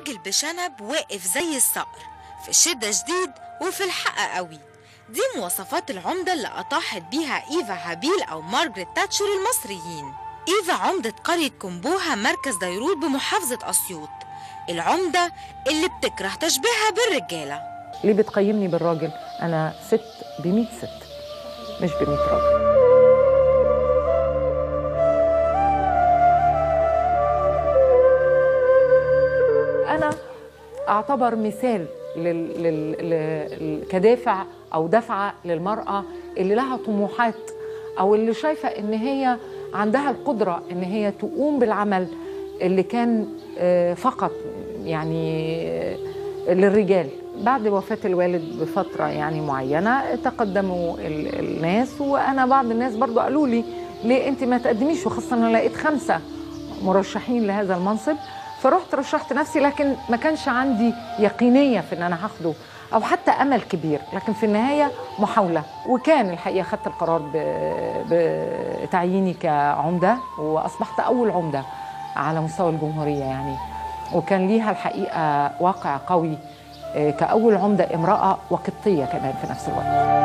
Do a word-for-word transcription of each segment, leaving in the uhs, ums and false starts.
راجل بشنب واقف زي الصقر، في الشدة شديد وفي الحق قوي. دي مواصفات العمدة اللي أطاحت بيها إيفا هابيل أو مارغريت تاتشر المصريين. إيفا عمدة قرية كومبوها مركز ديروت بمحافظة أسيوط، العمدة اللي بتكره تشبيهها بالرجالة. ليه بتقيمني بالراجل؟ أنا ست بمية ست مش بمية راجل. أنا أعتبر مثال لل... لل... لل... كدافع أو دفعة للمرأة اللي لها طموحات أو اللي شايفة إن هي عندها القدرة إن هي تقوم بالعمل اللي كان فقط يعني للرجال. بعد وفاة الوالد بفترة يعني معينة تقدموا الناس، وأنا بعض الناس برضو قالوا لي ليه أنت ما تقدميش، وخاصة أنا لقيت خمسة مرشحين لهذا المنصب، فرحت رشحت نفسي، لكن ما كانش عندي يقينية في أن أنا هاخده أو حتى أمل كبير، لكن في النهاية محاولة. وكان الحقيقة خدت القرار بتعييني كعمدة، وأصبحت أول عمدة على مستوى الجمهورية يعني، وكان ليها الحقيقة واقع قوي كأول عمدة امرأة وقبطية كمان في نفس الوقت.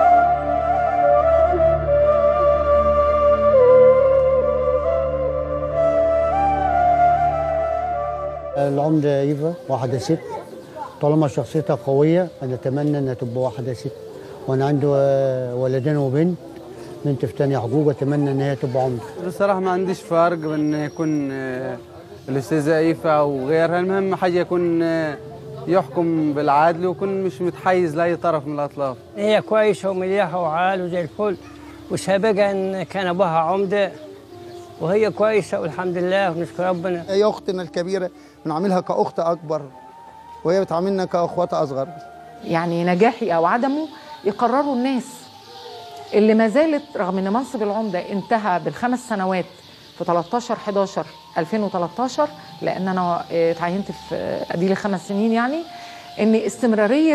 العمدة إيفا واحدة ست، طالما شخصيتها قوية أنا أتمنى أنها تبقى واحدة ست، وأنا عندي ولدين وبنت، بنت في تانية حقوق، أتمنى أن هي تبقى عمدة. بصراحة ما عنديش فرق بأن يكون الأستاذة إيفا أو غيرها، المهم حاجة يكون يحكم بالعدل ويكون مش متحيز لأي طرف من الأطراف. هي كويسة ومليحة وعال وزي الفل، وسابقا إن كان أبوها عمدة وهي كويسة والحمد لله ونشكر ربنا. هي أختنا الكبيرة بنعاملها كأخت أكبر، وهي بتعاملنا كأخوات أصغر. يعني نجاحي أو عدمه يقرروا الناس اللي ما زالت، رغم ان منصب العمده انتهى بالخمس سنوات في تلتاشر حداشر ألفين وتلتاشر، لان انا اتعينت في اديلي خمس سنين، يعني ان استمراريه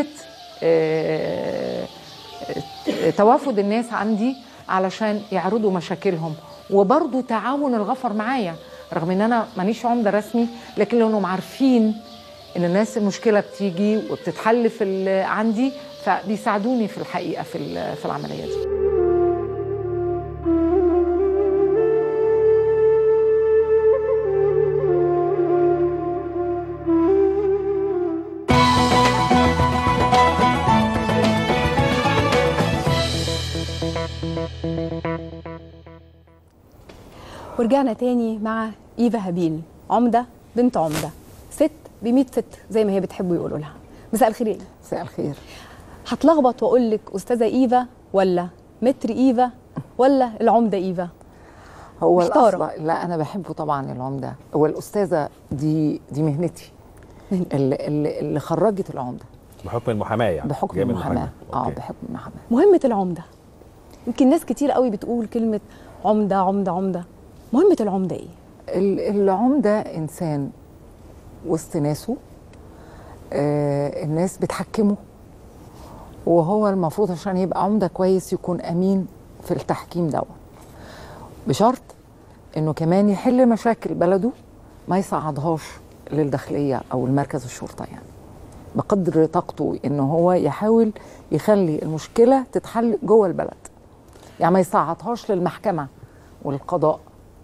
توافد الناس عندي علشان يعرضوا مشاكلهم، وبرضو تعاون الغفر معايا، رغم ان انا مانيش عمده رسمي، لكن لانهم عارفين ان الناس المشكله بتيجي وبتتحل في عندي، فبيساعدوني في الحقيقه في في العمليه دي. ورجعنا تاني مع إيفا هابيل، عمدة بنت عمدة، ست بمية ست زي ما هي بتحبوا يقولوا لها. مساء الخير يا مساء الخير. هتلخبط واقول لك أستاذة إيفا ولا متر إيفا ولا العمدة إيفا؟ هو الأصل لا، أنا بحبه طبعا العمدة، هو الأستاذة دي دي مهنتي اللي, اللي, اللي خرجت العمدة بحكم المحاماة، يعني بحكم المحاماة. اه بحكم المحاماة. مهمة العمدة، يمكن ناس كتير قوي بتقول كلمة عمدة عمدة عمدة، مهمة العمدة ايه؟ العمدة انسان وسط ناسه، آه الناس بتحكمه، وهو المفروض عشان يبقى عمدة كويس يكون امين في التحكيم ده، بشرط انه كمان يحل مشاكل بلده، ما يصعدهاش للداخلية او المركز الشرطة، يعني بقدر طاقته انه هو يحاول يخلي المشكلة تتحل جوه البلد، يعني ما يصعدهاش للمحكمة والقضاء.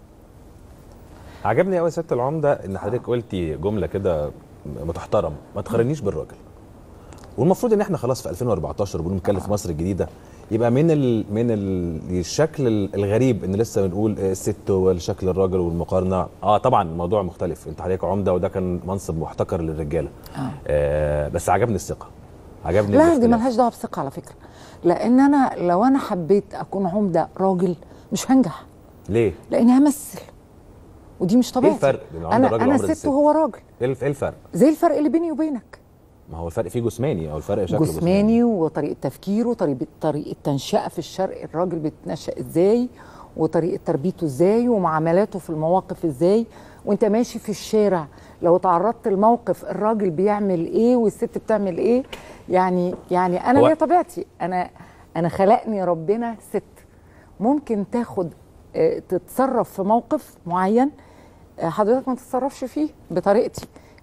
عجبني قوي سياده العمده ان حضرتك قلتي جمله كده بتحترم، ما تقارنيش بالراجل. والمفروض ان احنا خلاص في ألفين وأربعتاشر بنتكلم في مصر الجديده، يبقى من ال من ال الشكل الغريب ان لسه بنقول الست والشكل الراجل والمقارنه. اه طبعا الموضوع مختلف، انت حضرتك عمده وده كان منصب محتكر للرجاله. آه. آه بس عجبني الثقه، عجبني. لا دي مالهاش دعوه بثقه على فكره، لان انا لو انا حبيت اكون عمده راجل مش هنجح. ليه؟ لاني همثل، ودي مش طبيعتي. ايه الفرق بين العمده انا والراجل؟ انا ست وهو راجل. ايه الفرق؟ زي الفرق اللي بيني وبينك. ما هو الفرق فيه جسماني، او الفرق شكله جسماني, جسماني وطريقه تفكيره، طريقه طريقه تنشئه في الشرق، الراجل بيتنشأ ازاي، وطريقه تربيته ازاي، ومعاملاته في المواقف ازاي، وانت ماشي في الشارع لو تعرضت لموقف الراجل بيعمل ايه والست بتعمل ايه. يعني يعني انا ليا طبيعتي، انا انا خلقني ربنا ست، ممكن تاخد اه تتصرف في موقف معين حضرتك ما تتصرفش فيه بطريقتي،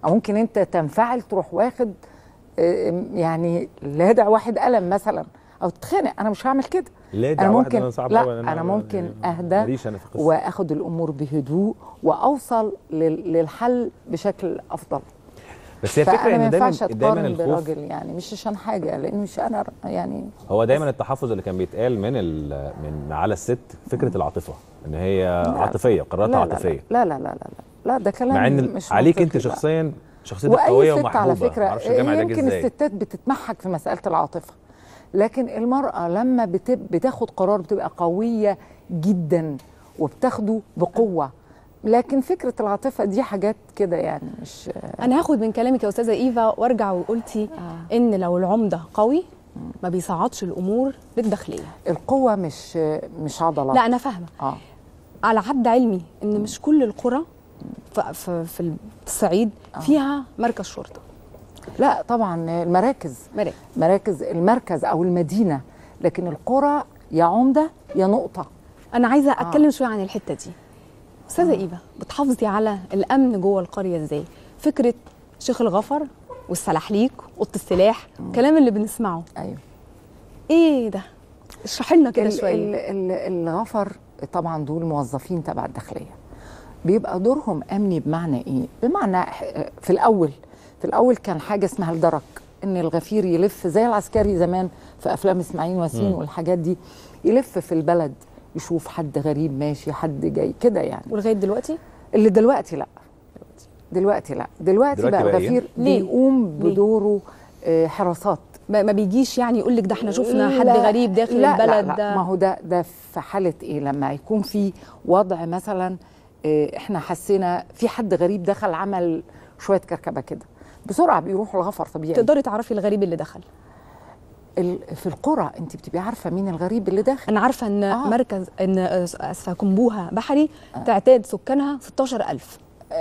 او ممكن انت تنفعل تروح واخد آه، يعني لادع واحد قلم مثلا او تتخانق. انا مش هعمل كده. لادع انا واحد ممكن أنا صعب لا أوي، أنا انا ما- ممكن يعني اهدى ماليش أنا في القصة. واخد الامور بهدوء واوصل لل- للحل بشكل افضل. بس هي فكره فانا ما ان دايما ينفعش دايما اتقارن الخوف براجل، يعني مش عشان حاجه، لان مش انا يعني. هو دايما التحفظ اللي كان بيتقال من ال- من على الست فكره العاطفه، ان هي عاطفيه، قراراتها لا لا عاطفيه. لا لا لا لا لا لا ده كلام مع ان مش عليك منطقي. انت لا. شخصيا شخصيتك واي قويه ست ومحبوبه، على فكره معرفش الجامعه ده يمكن ازاي. الستات بتتمحك في مساله العاطفه، لكن المراه لما بتب بتاخد قرار بتبقى قويه جدا وبتاخده بقوه. لكن فكره العاطفه دي حاجات كده يعني مش. انا هاخد من كلامك يا استاذه ايفا وارجع وقلتي آه. ان لو العمده قوي ما بيصعدش الامور للداخليه. القوه مش مش عضلات. لا انا فاهمه. اه على حد علمي ان مش كل القرى ف- ف- في الصعيد فيها مركز شرطه. لا طبعا المراكز مراكز مراكز المركز او المدينه، لكن القرى يا عمده يا نقطه. انا عايزه اتكلم شويه عن الحته دي. استاذه ايفا، بتحافظي على الامن جوه القريه ازاي؟ فكره شيخ الغفر والسلاحليك اوضه السلاح، الكلام اللي بنسمعه ايوه ايه ده؟ اشرحي لنا كده ال- شويه. ال- ال- الغفر طبعا دول موظفين تبع الداخليه، بيبقى دورهم امني. بمعنى ايه؟ بمعنى ح- في الاول في الاول كان حاجه اسمها الدرك، ان الغفير يلف زي العسكري زمان في افلام اسماعيل وياسين مم. والحاجات دي، يلف في البلد يشوف حد غريب ماشي، حد جاي كده يعني. ولغايه دلوقتي اللي دلوقتي لا، دلوقتي لا، دلوقتي, دلوقتي بقى بقى إيه؟ الغفير ليه؟ بيقوم ليه؟ بدوره آه، حراسات. ما ما بيجيش يعني يقول لك ده احنا شفنا حد لا، غريب داخل لا البلد لا لا ده. ما هو ده ده في حاله ايه؟ لما يكون في وضع مثلا آه، احنا حسينا في حد غريب دخل عمل شويه كركبه كده، بسرعه بيروحوا الغفر طبيعي. تقدري تعرفي الغريب اللي دخل؟ ال- في القرى انت بتبقي عارفه مين الغريب اللي داخل. انا عارفه ان آه. آه. مركز ان اسفه كومبوها بحري آه. تعتاد سكانها ستاشر ألف.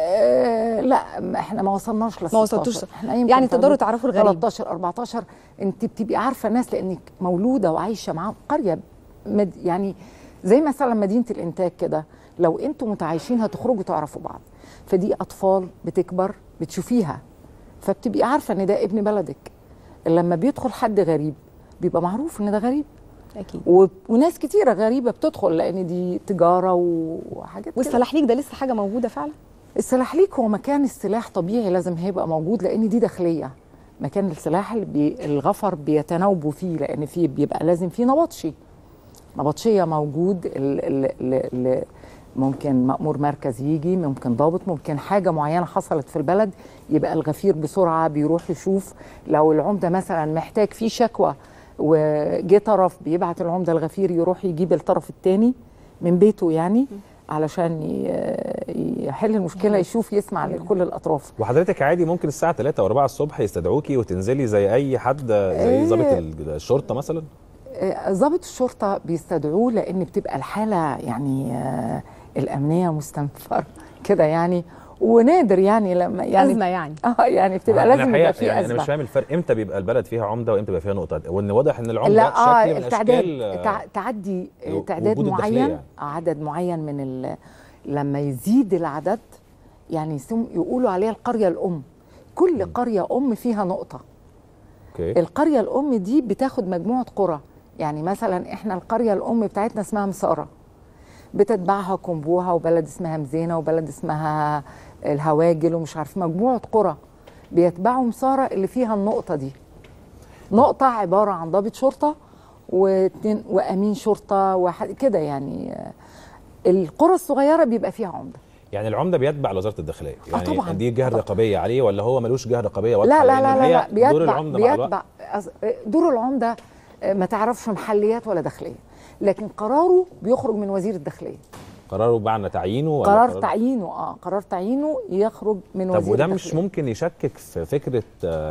آه لا احنا ما وصلناش ل ما وصلتوش. احنا يمكن يعني تقدروا تعرفوا الغريب. تلتاشر اربعتاشر انت بتبقي عارفه ناس لانك مولوده وعايشه معاهم قريه مد يعني زي مثلا مدينه الانتاج كده، لو انتوا متعايشين هتخرجوا تعرفوا بعض. فدي اطفال بتكبر بتشوفيها، فبتبقي عارفه ان ده ابن بلدك. لما بيدخل حد غريب بيبقى معروف ان ده غريب. اكيد. و... وناس كتيره غريبه بتدخل لان دي تجاره وحاجات كده. والسلاحليك ده لسه حاجه موجوده فعلا؟ السلاحليك هو مكان السلاح طبيعي لازم هيبقى موجود، لان دي داخليه. مكان السلاح اللي بي الغفر بيتناوبوا فيه، لان فيه بيبقى لازم فيه نبطشي نبطشيه موجود. ال ال ال ال ممكن مأمور مركز يجي، ممكن ضابط، ممكن حاجه معينه حصلت في البلد يبقى الغفير بسرعه بيروح يشوف. لو العمده مثلا محتاج فيه شكوى وجه طرف، بيبعت العمده الغفير يروح يجيب الطرف الثاني من بيته يعني علشان يحل المشكله، يشوف يسمع لكل الاطراف. وحضرتك عادي ممكن الساعه تلاتة واربعة الصبح يستدعوكي وتنزلي زي اي حد، زي ضابط الشرطه مثلا؟ ضابط الشرطه بيستدعوه لان بتبقى الحاله يعني الامنيه مستنفره كده يعني، ونادر يعني لما يعني ازمه يعني اه يعني بتبقى لازم يبقى في يعني ازمه. انا مش فاهم الفرق امتى بيبقى البلد فيها عمده وامتى بيبقى فيها نقطه، وان واضح ان العمده لا اه شكل من التعداد اشكال تع... تعدي تعداد معين يعني. عدد معين من ال... لما يزيد العدد يعني يسم... يقولوا عليها القريه الام. كل م. قريه ام فيها نقطه. اوكي. القريه الام دي بتاخد مجموعه قرى، يعني مثلا احنا القريه الام بتاعتنا اسمها مساره، بتتبعها كومبوها وبلد اسمها مزينه وبلد اسمها الهواجل ومش عارف مجموعه قرى بيتبعوا مساره اللي فيها النقطه دي. نقطه عباره عن ضابط شرطه واتنين وامين شرطه وحد كده يعني. القرى الصغيره بيبقى فيها عمده. يعني العمده بيتبع لوزاره الداخليه، يعني آه طبعا. دي جهه رقابيه عليه ولا هو ملوش جهه رقابيه واضحه؟ لا لا لا, لا, لا بيتبع دور العمده بيتبع دور العمده ما تعرفش محليات ولا داخليه، لكن قراره بيخرج من وزير الداخليه. قراره بعد تعيينه ولا قرار, قرار تعيينه اه قرار تعيينه يخرج من طب وزير وده الداخليه. مش ممكن يشكك في فكره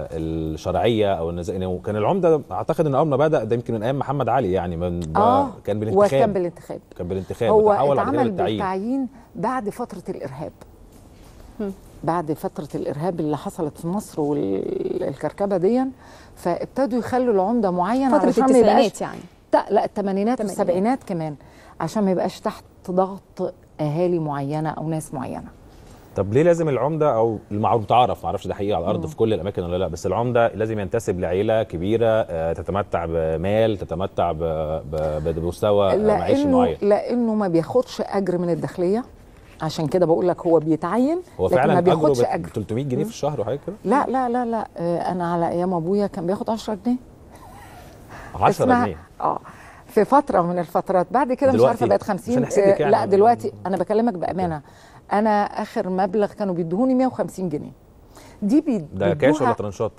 الشرعيه او النزاهه؟ كان العمده اعتقد ان اول ما بدا ده يمكن من ايام محمد علي، يعني من آه كان بالانتخاب. وكان بالانتخاب كان بالانتخاب هو وتحول بعد كده اتعمل للتعيين. بالتعيين بعد فتره الارهاب. م. بعد فتره الارهاب اللي حصلت في مصر والكركبه دي، فابتدوا يخلوا العمده معين فتره التسعينات يعني. لا الثمانينات والسبعينات كمان، عشان ما يبقاش تحت ضغط اهالي معينه او ناس معينه. طب ليه لازم العمده او المعروف متعارف، ما اعرفش ده حقيقي على الارض في كل الاماكن ولا لا، بس العمده لازم ينتسب لعيله كبيره آه، تتمتع بمال، تتمتع ب- ب- بمستوى آه، معيشي لانه معين؟ لانه ما بياخدش اجر من الداخليه، عشان كده بقول لك هو بيتعين هو لكن فعلا ما بياخدش اجره ب اجر. ثلاثمية جنيه في الشهر وحاجه كده؟ لا لا لا لا آه، انا على ايام ابويا كان بياخد عشرة جنيه. عشرة اسمها- جنيه اه في فتره من الفترات، بعد كده مش دلوقتي؟ عارفه بقت مش خمسين. هنحسب لك آه، يعني. لا دلوقتي انا بكلمك بامانه، انا اخر مبلغ كانوا بيدوهوني مية وخمسين جنيه. دي بي- ده كاش ولا بيدوها ترانشات؟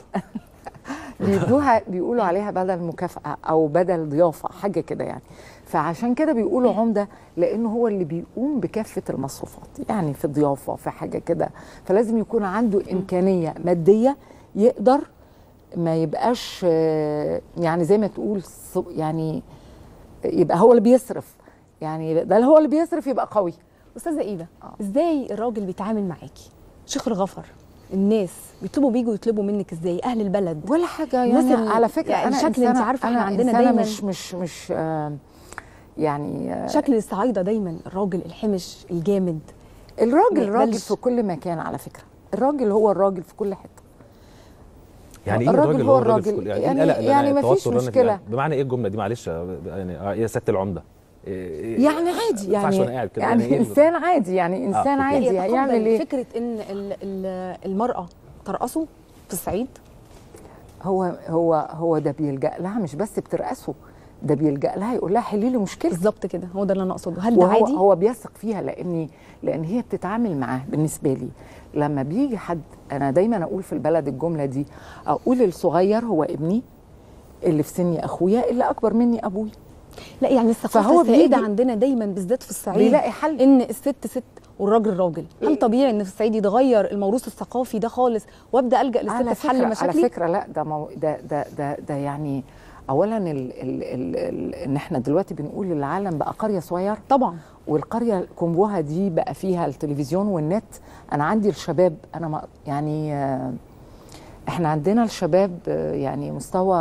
بيدوها بيقولوا عليها بدل مكافأة أو بدل ضيافة حاجة كده يعني. فعشان كده بيقولوا عمدة، لأنه هو اللي بيقوم بكافة المصروفات، يعني في ضيافة في حاجة كده، فلازم يكون عنده إمكانية مادية يقدر ما يبقاش آه، يعني زي ما تقول ص- يعني يبقى هو اللي بيصرف، يعني ده هو اللي بيصرف يبقى قوي. استاذه ايفا، ازاي الراجل بيتعامل معاكي؟ شيخ الغفر، الناس بيطلبوا بيجوا يطلبوا منك ازاي؟ اهل البلد ولا حاجه يعني مثل على فكره يعني انا شكل إنسانة، انت عارفه احنا أنا عندنا إنسانة دايما مش مش مش آه يعني آه شكل الصعايده دايما الراجل الحمش الجامد. الراجل ما الراجل يقبلش. في كل مكان على فكره، الراجل هو الراجل في كل حته. يعني ايه الراجل الراجل هو هو الراجل في الراجل. كل- يعني يعني- إيه القلق اللي يعني أنا- مفيش التوتر اللي أنا فيه؟ مشكلة. يعني بمعنى ايه الجمله دي معلش يعني آه، يا سياده العمده؟ إيه- إيه- يعني عادي ما ينفعش يعني وأنا قاعد كده، يعني إيه ال- انسان عادي يعني انسان أوكي. عادي يتقبل هيعمل ايه؟ فكره ان ال- ال- المراه ترقصه في الصعيد؟ هو هو هو ده بيلجأ لها، مش بس بترقصه، ده بيلجأ لها يقول لها حلي لي مشكلة. بالظبط كده، هو ده اللي انا اقصده. هل ده وهو عادي؟ هو بيثق فيها، لان لان هي بتتعامل معاه. بالنسبه لي لما بيجي حد، انا دايما اقول في البلد الجمله دي، اقول الصغير هو ابني، اللي في سني اخويا، اللي اكبر مني ابويا. لا يعني الثقافه فهو السائده بيجي- عندنا دايما بالذات في الصعيد بيلاقي حل. ان الست ست والراجل راجل. هل طبيعي ان في الصعيد يتغير الموروث الثقافي ده خالص وابدا الجا للست على في حل فكرة مشاكلي؟ على فكره لا ده مو ده ده ده, ده يعني اولا ال ال ال ال ان احنا دلوقتي بنقول العالم بقى قريه صغيره طبعا. والقريه كومبوها دي بقى فيها التلفزيون والنت. انا عندي الشباب، انا ما يعني آه، احنا عندنا الشباب آه، يعني مستوى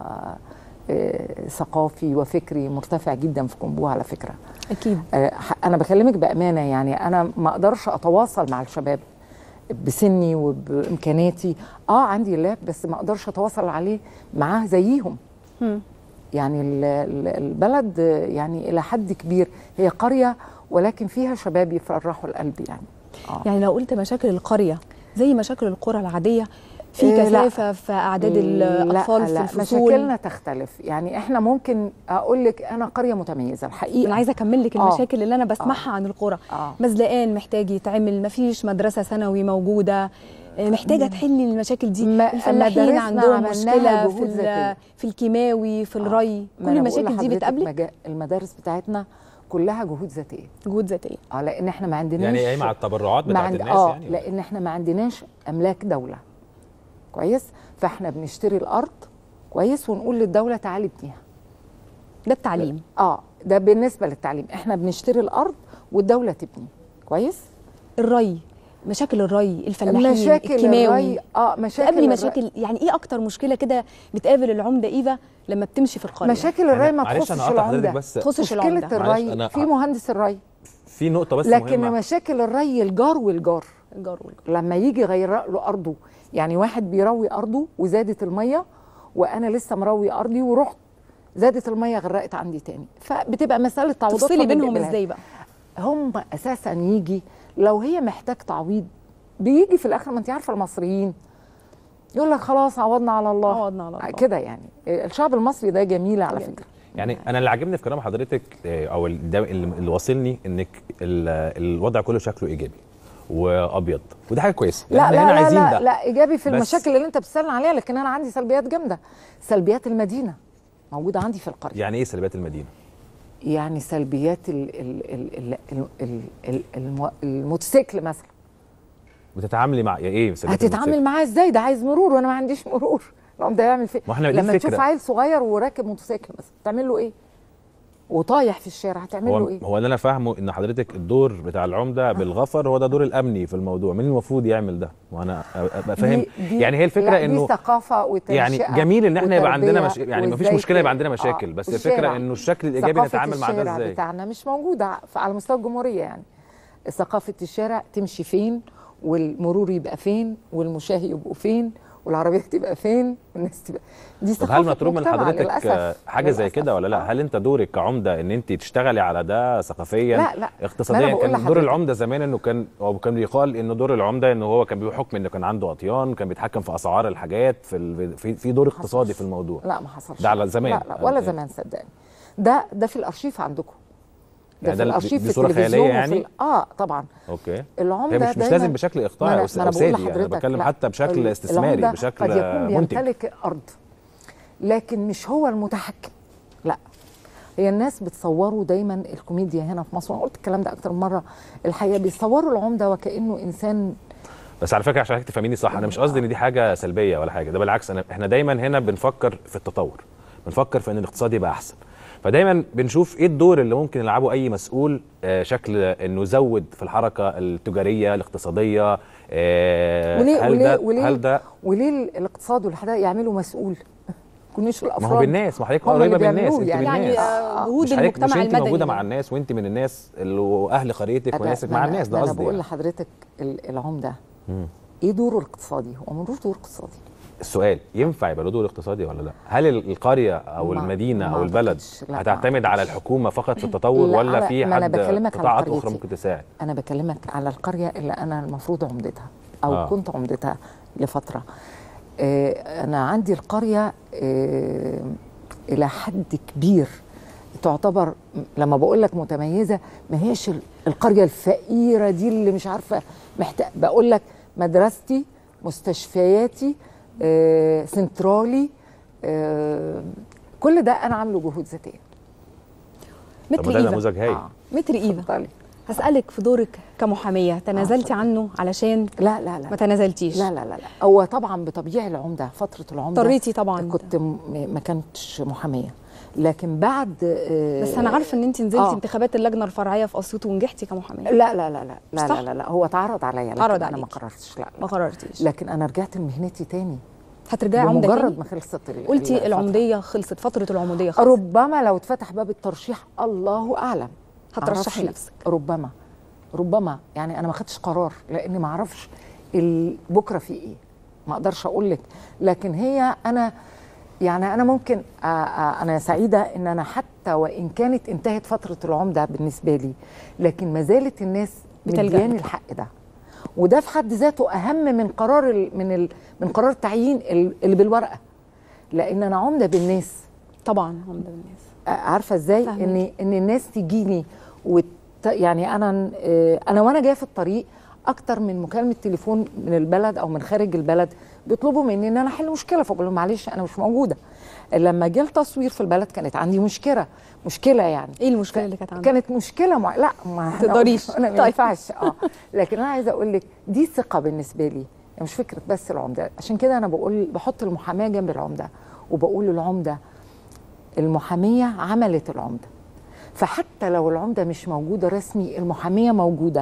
آه، ثقافي وفكري مرتفع جدا في كومبوها على فكره. اكيد. آه، انا بكلمك بامانه، يعني انا ما اقدرش اتواصل مع الشباب بسني وبامكانياتي. اه عندي لاب بس ما اقدرش اتواصل عليه معاه زيهم. هم. يعني ال- ال- البلد آه، يعني الى حد كبير هي قريه، ولكن فيها شباب يفرحوا القلب يعني. آه. يعني لو قلت مشاكل القريه زي مشاكل القرى العاديه، في إيه، لا. كثافه في اعداد الاطفال لا في لا الفصول؟ مشاكلنا تختلف. يعني احنا ممكن اقول لك انا قريه متميزه الحقيقه. انا عايزه اكمل لك آه. المشاكل اللي انا بسمعها آه. عن القرى. آه. مزلقان محتاج يتعمل، مفيش مدرسه ثانوي موجوده، آه، محتاجه تحلي المشاكل دي. ما- الفلاحين مدارسنا عندهم عملناها مشكله في جهود ذاتية. ال- في الكيماوي في الري، ما كل أنا بقول المشاكل دي لحضرتك بتقابلك؟ مجا- المدارس بتاعتنا كلها جهود ذاتيه. جهود ذاتيه. اه لان احنا ما عندناش يعني قايمه على التبرعات ما بتاعت عند- الناس اه يعني؟ لان احنا ما عندناش املاك دوله كويس، فاحنا بنشتري الارض كويس ونقول للدوله تعالي ابنيها. ده التعليم. اه ده بالنسبه للتعليم، احنا بنشتري الارض والدوله تبني كويس. الري، مشاكل الري، الفلاحين، مشاكل الكيماوي. الري اه مشاكل تقابلي الري- مشاكل، يعني ايه اكتر مشكله كده بتقابل العمده ايفا لما بتمشي في القريه؟ مشاكل الري ما معلش تخصش انا قاطع حضرتك العمده، بس تخصش مشكله العمدة. معلش الري أنا في مهندس الري، في نقطه بس لكن مهمه. مشاكل الري الجار والجار الجار والجار. لما يجي يغير له ارضه. يعني واحد بيروي ارضه وزادت الميه، وانا لسه مروي ارضي ورحت زادت الميه غرقت عندي تاني، فبتبقى مساله تعويضات. تفصلي ما بينهم بنقبلهاش. ازاي بقى؟ هم اساسا يجي لو هي محتاج تعويض بيجي في الاخر، ما انت عارفه المصريين يقول لك خلاص عوضنا على الله، عوضنا على الله. كده يعني. الشعب المصري ده جميل على فكره. يعني انا اللي عاجبني في كلام حضرتك آه، او ال- ده اللي اللي واصلني انك ال- الوضع كله شكله ايجابي وابيض، وده حاجه كويسه. لا احنا لا هنا لا عايزين لا, ده. لا ايجابي في بس- المشاكل اللي انت بتسالنا عليها، لكن انا عندي سلبيات جامده. سلبيات المدينه موجوده عندي في القريه. يعني ايه سلبيات المدينه؟ يعني سلبيات ال ال ال ال ال ال الم- الموتوسيكل مثلا. بتتعاملي مع يعني ايه سلبيات هتتعامل الموتوسيكل؟ معاه ازاي؟ ده عايز مرور وانا ما عنديش مرور. القوم ده يعمل فيه ما احنا دي لما الفكرة. تشوف عيل صغير وراكب موتوسيكل مثلا تعمل له ايه؟ وطايح في الشارع هتعمل هو له ايه؟ هو اللي انا فاهمه ان حضرتك الدور بتاع العمده بالغفر هو ده دور الامني في الموضوع. مين المفروض يعمل ده؟ وانا ابقى فاهم. دي- دي- يعني هي الفكره لا، انه دي ثقافه وتنشئه يعني جميل ان احنا يبقى عندنا مش... وتربية يعني مفيش وإزاي مشكله يبقى ت- عندنا مشاكل، آه، بس والشارع. الفكره انه الشكل الايجابي ثقافة نتعامل مع ده الشارع ازاي؟ بتاعنا مش موجوده ف- على مستوى الجمهوريه. يعني ثقافه الشارع تمشي فين والمرور يبقى فين، والمشاة يبقوا فين، والعربيات تبقى فين، والناس تبقى دي طب هل مطلوب من مجتمع حضرتك للأسف. حاجه زي للأسف. كده ولا لا؟ هل انت دورك كعمده ان انت تشتغلي على ده ثقافيا لا لا اقتصاديا؟ ما أنا بقول كان دور لحضرتك. العمده زمان انه كان او كان بيقال انه دور العمده انه هو كان بحكم انه كان عنده اطيان، كان بيتحكم في اسعار الحاجات، في ال... في في دور اقتصادي في الموضوع. لا ما حصلش ده على زمان. لا لا ولا زمان صدقني. ده ده في الارشيف عندكم. ده يعني في ده الارشيف دي في صورة التلفزيون خيالية يعني؟ وفي ال- اه طبعا. اوكي. العمده هي مش مش دايماً- لازم بشكل اقطاعي ما او أنا- ما او أنا بقول سادي، يعني انا لحضرتك بتكلم لا. حتى بشكل ال- استثماري، العمدة بشكل قد يكون منتج. بيمتلك ارض لكن مش هو المتحكم. لا هي الناس بتصوروا دايما الكوميديا هنا في مصر، وانا قلت الكلام ده اكتر من مره، الحقيقه بيصوروا العمده وكانه انسان. بس على فكره عشان حضرتك تفهميني صح، انا مش قصدي ان دي حاجه سلبيه ولا حاجه، ده بالعكس. انا احنا دايما هنا بنفكر في التطور، بنفكر في ان الاقتصاد يبقى احسن، فدايما بنشوف ايه الدور اللي ممكن يلعبه اي مسؤول، آه شكل انه يزود في الحركه التجاريه الاقتصاديه. آه وليه هل وليه ده وليه هل ده وليه الاقتصاد والحدائق يعملوا مسؤول؟ كونيش الافراد. ما هو بالناس، ما حضرتك هم اللي قريبه بالناس، بيعملوه انت يعني. بالناس. يعني آه، جهود مش حضرتك- المجتمع مش انت موجوده المدني مع ده. الناس وانت من الناس اللي اهل قريتك أنا- وناسك ما مع أنا- الناس، ده ما انا قصدي بقول يعني. لحضرتك ال- العمده مم. ايه دوره الاقتصادي؟ هو ملوش دور اقتصادي. السؤال ينفع يبقى له دور اقتصادي ولا لا؟ هل ال- القريه او ما- المدينه ما او البلد أعتقدش. لا، ما هتعتمد على أعتقدش. الحكومه فقط في التطور، لا، ولا أنا- في ما أنا حد بكلمك على قطاعات قريتي. اخرى ممكن تساعد؟ انا بكلمك على القريه اللي انا المفروض عمدتها او آه. آه. كنت عمدتها لفتره. آه انا عندي القريه آه الى حد كبير تعتبر، لما بقول لك متميزه، ما هيش ال- القريه الفقيره دي اللي مش عارفه محتاج. بقول لك مدرستي، مستشفياتي، آه سنترالي، آه كل ده انا عامله جهود ذاتيه. طب متر ده ايفا نموذج هايل. آه. متر ايفا اتفضلي. هسألك في دورك كمحامية، تنازلتي آه. عنه علشان لا لا لا ما تنازلتيش؟ لا لا لا لا هو طبعا بطبيعي العمده فتره العمده اضطريتي طبعا. كنت م- ما كنتش محاميه، لكن بعد آه، بس انا عارفه ان انت نزلتي آه. انتخابات اللجنه الفرعيه في اسيوط ونجحتي كمحاميه. لا لا لا لا لا صح؟ لا, لا, لا هو اتعرض عليا، لكن اتعرض انا ما عليكي. قررتش. لا, لا ما قررتيش. لكن انا رجعت لمهنتي تاني هترجعي عمده بمجرد تاني؟ ما خلصت ال- قلتي الفترة. العموديه خلصت، فتره العموديه خلصت. ربما لو اتفتح باب الترشيح الله اعلم هترشحي معرفش. نفسك؟ ربما ربما يعني انا ما خدتش قرار لاني ما اعرفش ال- بكره في ايه، ما اقدرش اقول لك. لكن هي انا يعني انا ممكن آ- آ- انا سعيده ان انا حتى وان كانت انتهت فتره العمده بالنسبه لي، لكن ما زالت الناس بتلجأ مدياني لك. الحق ده، وده في حد ذاته اهم من قرار ال من ال من قرار التعيين ال- اللي بالورقه، لان انا عمده بالناس. طبعا عمده بالناس. عارفه ازاي فهمك. ان ان الناس تجيني وت يعني انا آه، انا وانا جايه في الطريق اكتر من مكالمه تليفون من البلد او من خارج البلد بيطلبوا مني ان انا احل مشكله، فبقول لهم معلش انا مش موجوده. لما جه التصوير في البلد كانت عندي مشكله مشكله يعني. ايه المشكله اللي كانت عندك؟ كانت مشكله مع... لا ما تقدريش. انا ما طيب. ينفعش اه لكن انا عايزه اقول لك دي ثقه بالنسبه لي، يعني مش فكره بس العمده. عشان كده انا بقول بحط المحاماه جنب العمده، وبقول العمده المحاميه عملت العمده، فحتى لو العمده مش موجوده رسمي المحاميه موجوده،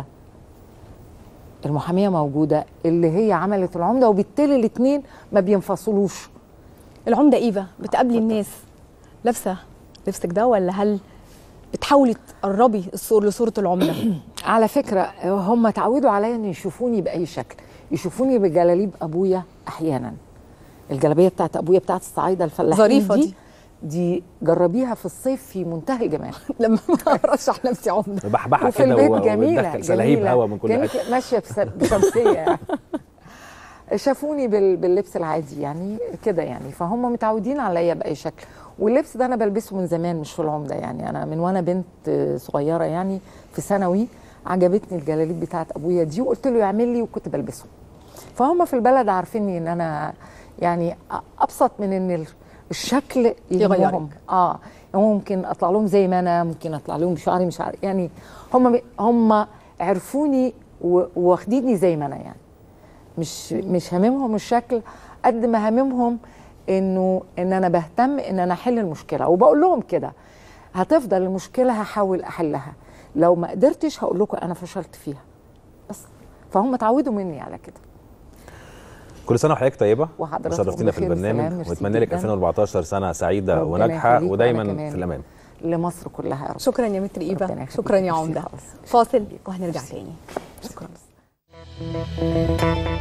المحاميه موجوده اللي هي عملت العمده، وبالتالي الاثنين ما بينفصلوش. العمده ايفا بتقابلي الناس لابسه لبسك ده، ولا هل بتحاولي تقربي الصور لصوره العمده؟ على فكره هم اتعودوا عليا ان يشوفوني باي شكل، يشوفوني بجلاليب ابويا احيانا، الجلابيه بتاعت ابويا بتاعت الصعايده الفلاحين ظريفة دي دي. دي جربيها في الصيف في منتهى الجمال. لما ارشح نفسي عمده بحبحه وفي كده البيت و- جميله وتدخل سلاهيب جميلة. هوا من كل كانت حته. ماشيه بس- بشمسيه يعني. شافوني بال- باللبس العادي يعني كده يعني، فهم متعودين عليا باي شكل. واللبس ده انا بلبسه من زمان مش في العمده يعني، انا من وانا بنت صغيره يعني في ثانوي عجبتني الجلاليب بتاعت ابويا دي وقلت له يعمل لي وكنت بلبسه. فهم في البلد عارفيني ان انا يعني ابسط من ان ال- الشكل يهمهم. يغيرك. اه ممكن اطلع لهم زي ما انا، ممكن اطلع لهم بشعري مش عارف يعني، هم هم عرفوني و- واخديني زي ما انا يعني، مش مش هاممهم الشكل قد ما هاممهم انه ان انا بهتم ان انا احل المشكله، وبقول لهم كده هتفضل المشكله هحاول احلها، لو ما قدرتش هقول لكم انا فشلت فيها بس. فهم اتعودوا مني على كده. كل سنه وحضرتك طيبه، وحضرتك وشرفتينا في بخير وسلام. البرنامج، ميرسي واتمنى لك جداً. ألفين وأربعتاشر سنه سعيده ربنا وناجحه يخليك، وأنا ودايما كمان. في الامان. لمصر كلها يا رب. شكرا يا متر ايفا، ربنا يخليك. شكرا يا ميرسي عمده. خالص. فاصل وهنرجع تاني. شكرا. شكرا.